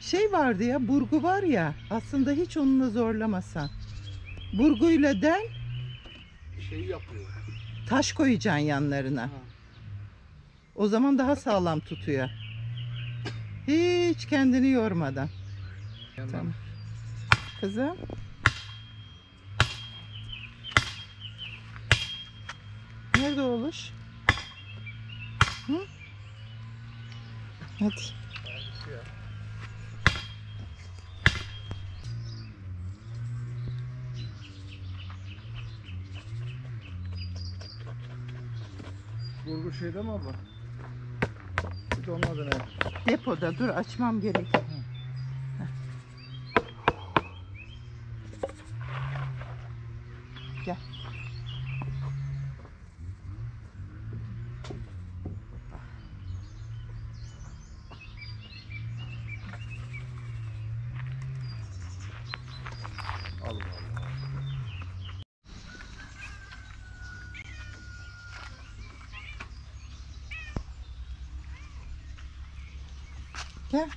Şey vardı ya, burgu var ya, aslında hiç onunla zorlamasan. Burguyla del, Şey yapıyor. taş koyacaksın yanlarına. Ha. O zaman daha sağlam tutuyor. Hiç kendini yormadan. Tamam. Kızım. Nerede oğluş? Hı? Hadi. Burgu şeyde mi abla? Bir de onun adı ne? Depoda dur, açmam gerek. Gel. Allah Allah. Gel.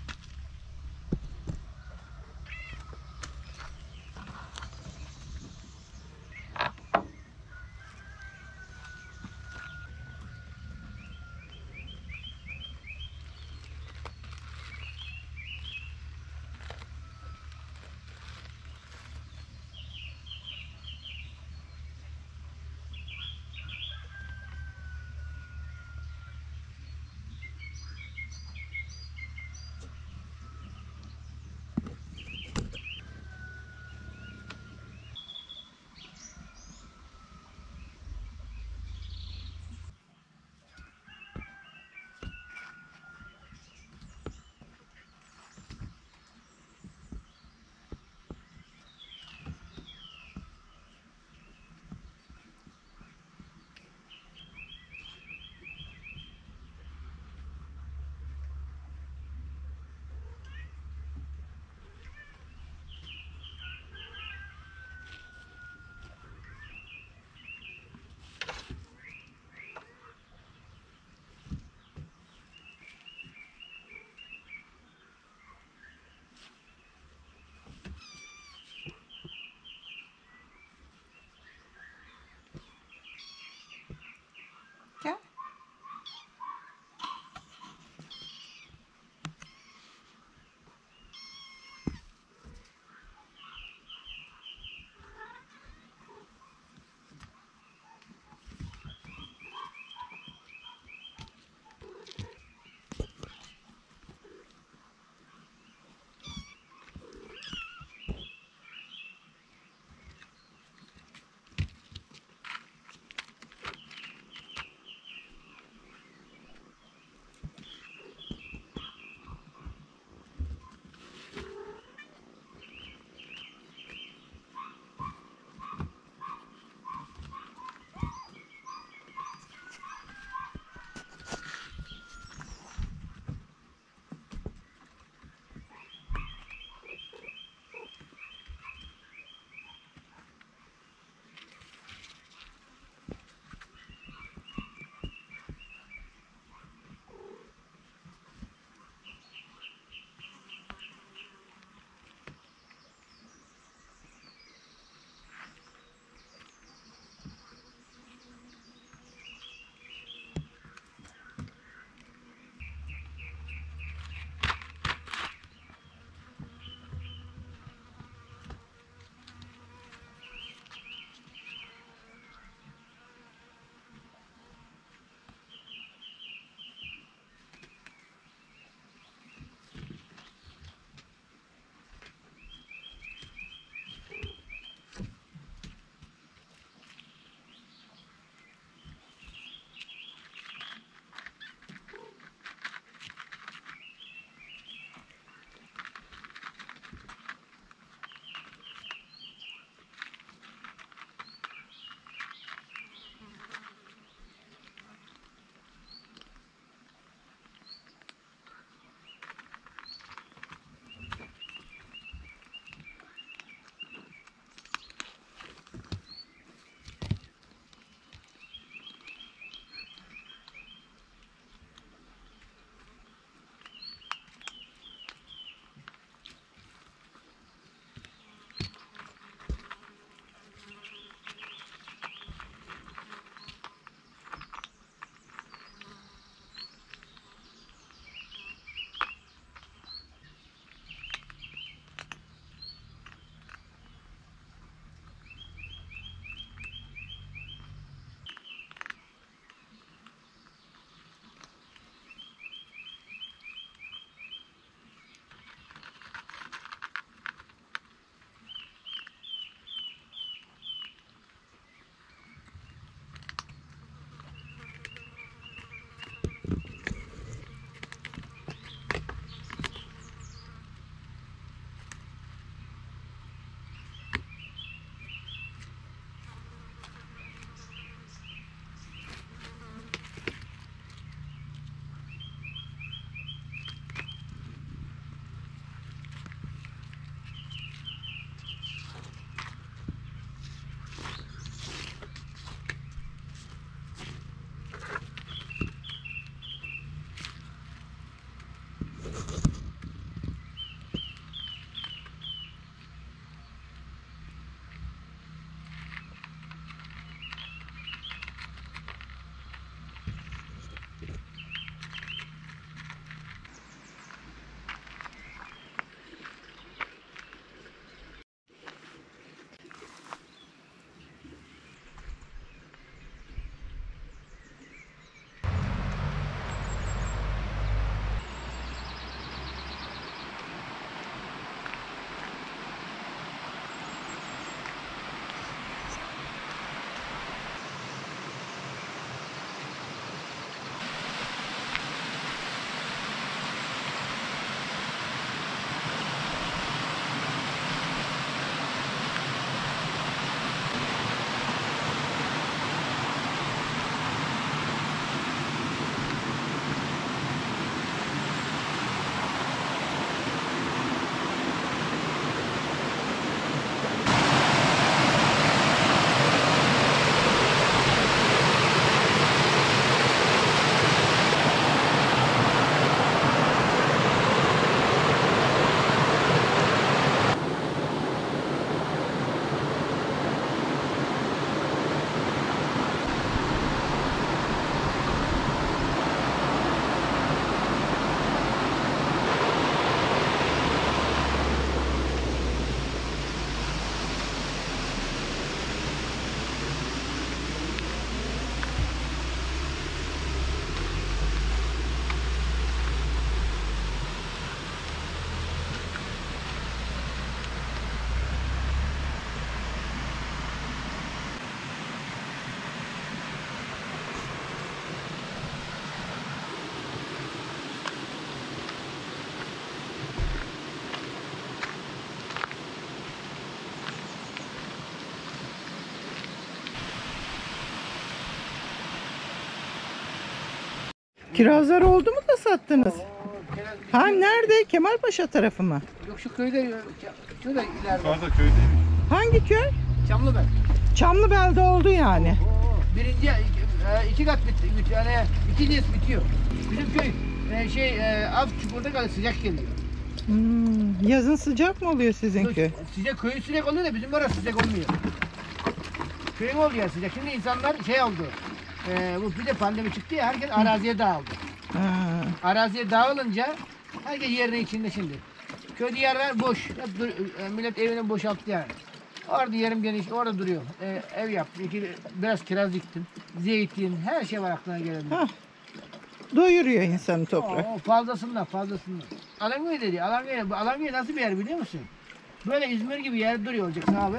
Kirazlar oldu mu da sattınız? Kiraz- Ha nerede? Kemalpaşa tarafı mı? Yok şu köyde, şurada ileride. Yukarıda köydeymiş. Hangi köy? Çamlıbel. Çamlıbel'de oldu yani. Birinci, iki kat bitti. Yani ikinci bitiyor. Bizim köy az çukurda kalıyor, sıcak geliyor. Yazın sıcak mı oluyor sizin köy? Sıcak, köyün sıcak oluyor da bizim orası sıcak olmuyor. Köyün oluyor sıcak. Şimdi insanlar oldu. Bu bir de pandemi çıktı ya, herkes araziye dağıldı. Ha. Araziye dağılınca herkes yerine içinde şimdi. Köyde yerler boş. Hep millet evini boşalttı yani. Orada yerim geniş, orada duruyor. Ev yaptım. Biraz kiraz diktim. Zeytin, her şey var aklına gelen. Ha. Doyuruyor insanı toprak. Fazlasından. Alanya dedi. Alanya nasıl bir yer biliyor musun? Böyle İzmir gibi yer duruyor olacaksın abi.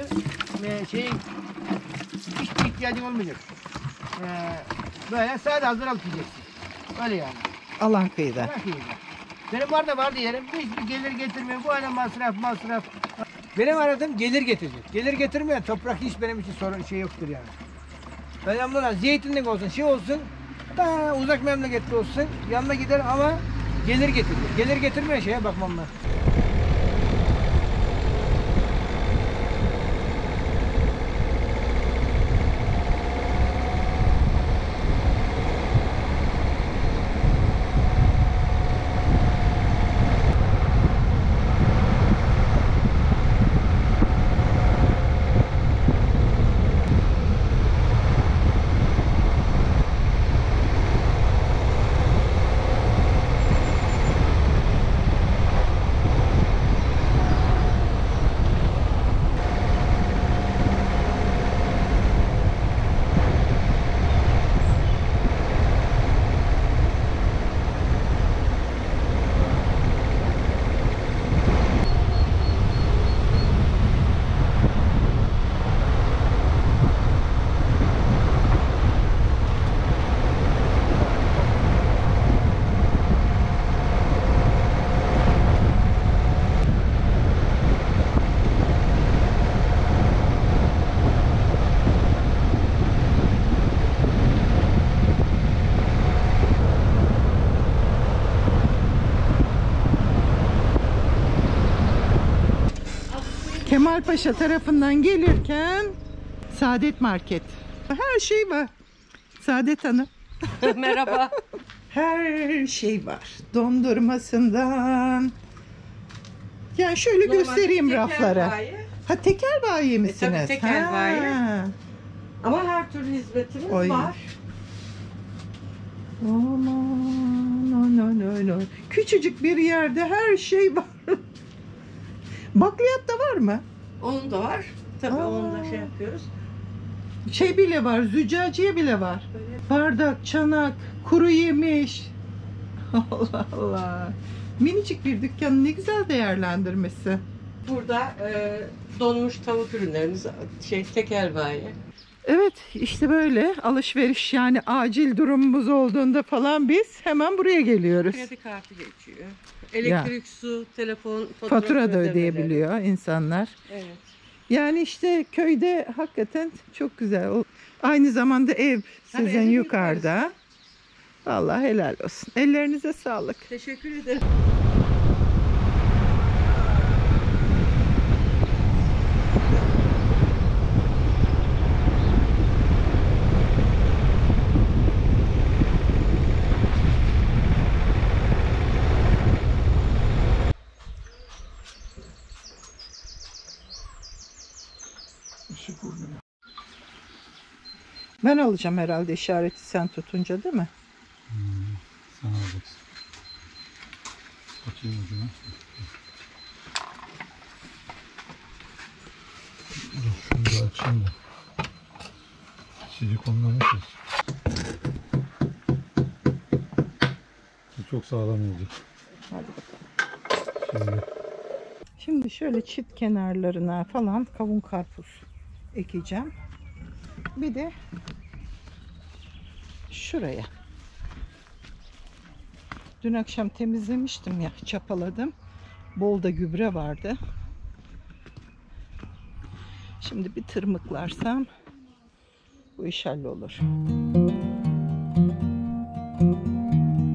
Hiçbir ihtiyacın olmayacak. Böyle sadece hazır alıp yiyeceksin. Öyle yani. Alan kıyıda. Bırak iyi. Benim vardı yerim. Hiçbir gelir getirmiyor. Bu aynen masraf. Benim aradığım gelir getirecek. Gelir getirmeyen toprak hiç benim için sorun yoktur yani. Önemli olan zeytinlik olsun, olsun. Daha uzak memleketli olsun. Yanına gider ama gelir getirir. Gelir getirmeyen şeye bakmam ben. Kemalpaşa tarafından gelirken Saadet Market. Her şey var. Saadet Hanım. Merhaba. Her şey var. Dondurmasından. Yani şöyle Normalde göstereyim tekel raflara. bayi. Ha tekel bayi misiniz? tabii tekel Ha. bayi. Ama her türlü hizmetimiz Oy. var. Aman. Küçücük bir yerde her şey var. Bakliyat da var mı? Onun da var. Tabii Aa. onu da yapıyoruz. Şey bile var, züccaciye bile var. Böyle. Bardak, çanak, kuru yemiş. Allah Allah. Minicik bir dükkanı ne güzel değerlendirmesi. Burada donmuş tavuk ürünlerimiz tekel bayi. Evet, işte böyle alışveriş, yani acil durumumuz olduğunda falan biz hemen buraya geliyoruz. Kredi kartı geçiyor. Elektrik, su, telefon, Fatura da ödemeleri. ödeyebiliyor insanlar. Evet. Yani işte köyde hakikaten çok güzel. Aynı zamanda ev Tabii sizin evin yukarıda. Vallahi helal olsun. Ellerinize sağlık. Teşekkür ederim. Ben alacağım herhalde işareti sen tutunca, değil mi? Sen alacaksın. Açayım ucuna. Dur şunu da açayım da. Silikonlamışız. Bu çok sağlam oldu. Hadi bakalım. Şimdi şöyle çit kenarlarına falan kavun karpuz ekeceğim. Bir de şuraya. Dün akşam temizlemiştim ya, çapaladım. Bol da gübre vardı. Şimdi bir tırmıklarsam bu iş hallolur.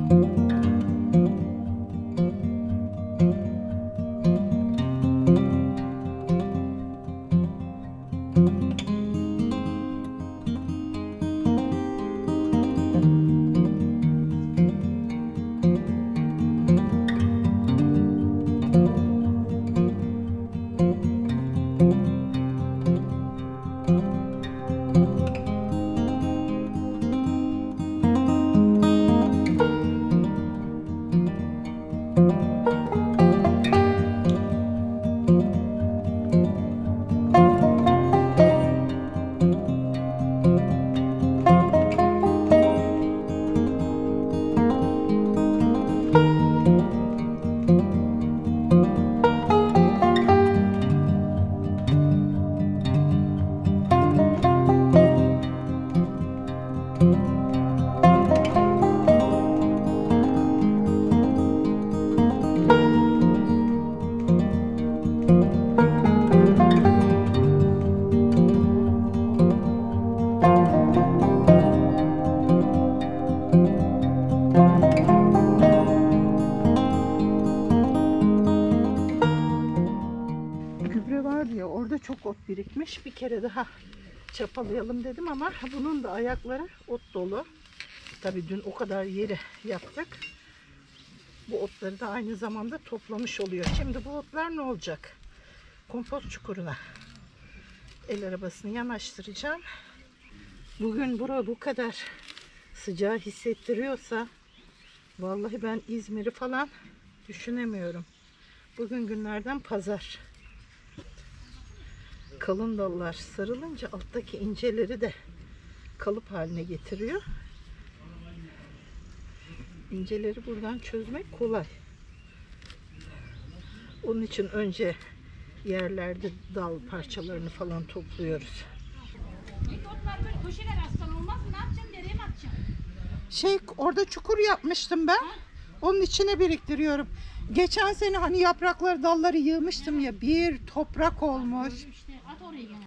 Gübre var diye orada çok ot birikmiş. Bir kere daha çapalayalım dedim ama bunun da ayakları ot dolu. Tabii dün o kadar yeri yaptık. Bu otları da aynı zamanda toplamış oluyor. Şimdi bu otlar ne olacak? Kompost çukuruna el arabasını yanaştıracağım. Bugün bura bu kadar sıcağı hissettiriyorsa vallahi ben İzmir'i falan düşünemiyorum. Bugün günlerden pazar. Kalın dallar sarılınca alttaki inceleri de kalıp haline getiriyor. İnceleri buradan çözmek kolay. Onun için önce yerlerde dal parçalarını falan topluyoruz. Otlar böyle köşeler aslan olmaz mı? Ne yapacağım? Nereye mi atacağım? Orada çukur yapmıştım ben. Onun içine biriktiriyorum. Geçen sene hani yaprakları, dalları yığmıştım ya, bir toprak olmuş. İşte at oraya gene.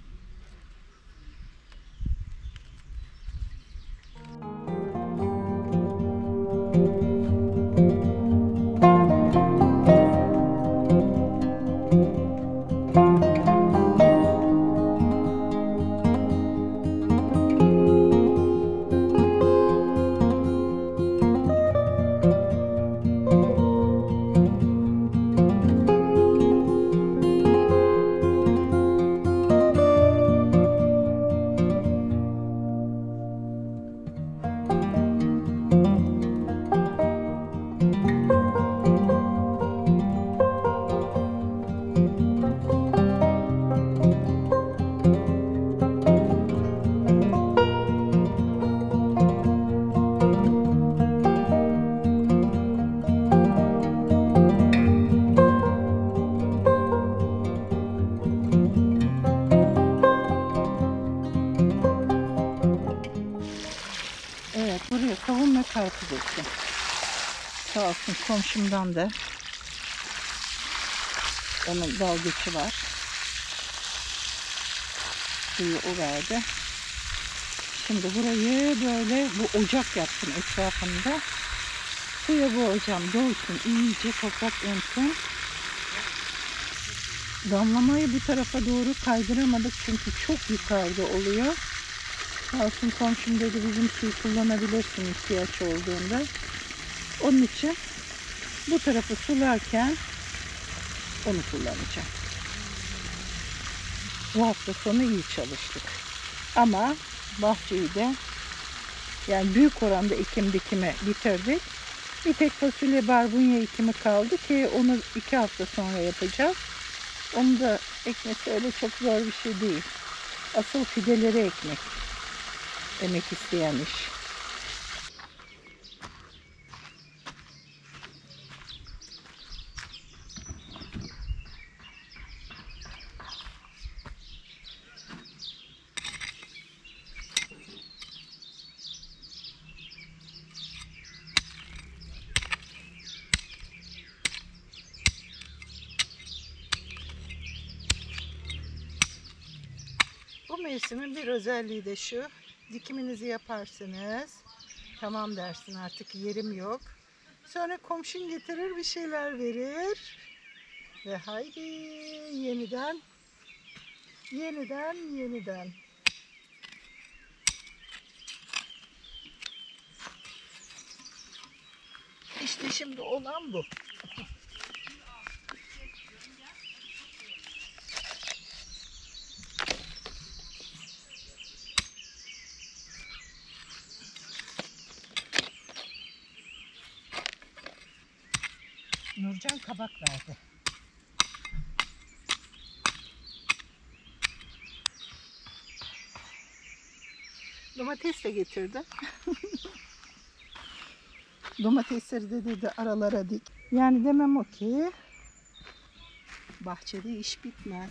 Evet, buraya kavun ve karpuz ektim. Sağ olsun komşumdan da onun dalgıcı var. Suyu o verdi. Şimdi burayı böyle bu ocak yaptım etrafında. Suya boğacağım, dolsun, iyice toprak emsin. Damlamayı bu tarafa doğru kaydıramadık çünkü çok yukarıda oluyor. Sağ olsun komşum dedi bizim suyu kullanabilirsin ihtiyaç olduğunda. Onun için bu tarafı sularken onu kullanacağım. Bu hafta sonu iyi çalıştık. Ama bahçeyi de yani büyük oranda ekim dikimi bitirdik. Bir tek fasulye barbunya ekimi kaldı ki onu 2 hafta sonra yapacağız. Onu da ekmesi öyle çok zor bir şey değil. Asıl fideleri ekmek. Emek isteyen iş. Bu mevsimin bir özelliği de şu. Dikiminizi yaparsınız. Tamam dersin artık yerim yok. Sonra komşun getirir bir şeyler verir. Ve haydi yeniden. İşte şimdi olan bu. Nurcan kabak verdi. Domates de getirdi. Domatesleri de dedi aralara dik. Yani demem o ki bahçede iş bitmez.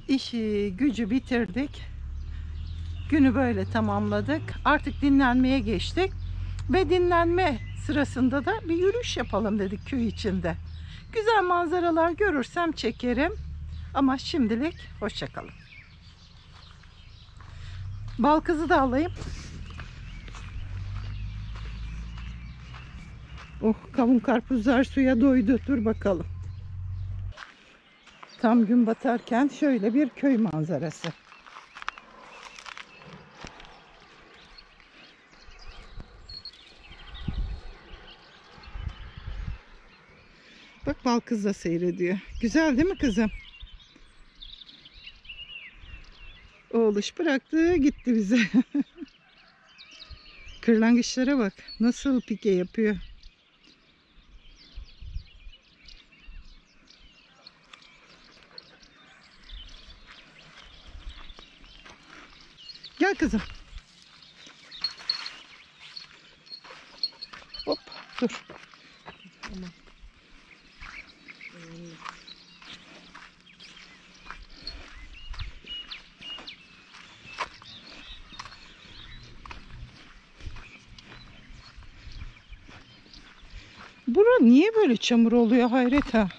İşi gücü bitirdik. Günü böyle tamamladık. Artık dinlenmeye geçtik. Ve dinlenme sırasında da bir yürüyüş yapalım dedik köy içinde. Güzel manzaralar görürsem çekerim. Ama şimdilik hoşça kalın. Bal kızı da alayım. Oh, kavun karpuzlar suya doydu. Dur bakalım. Tam gün batarken şöyle bir köy manzarası. Bak bal kız da seyrediyor. Güzel değil mi kızım? Oğluş bıraktı gitti bize. Kırlangıçlara bak. Nasıl pike yapıyor. Gel kızım. Hop dur. Bura niye böyle çamur oluyor hayret ha?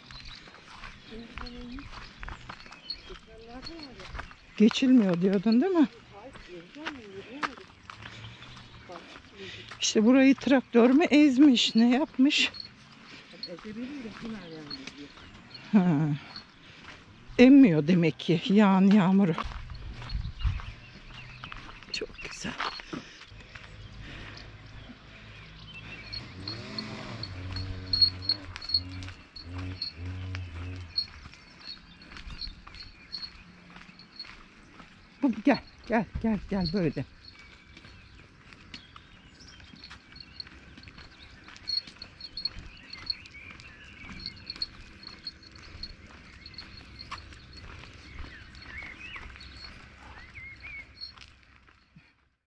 Geçilmiyor diyordun değil mi? İşte burayı traktör mü ezmiş, ne yapmış? Ha. Emmiyor demek ki yağan yağmuru. Çok güzel. Bu gel böyle.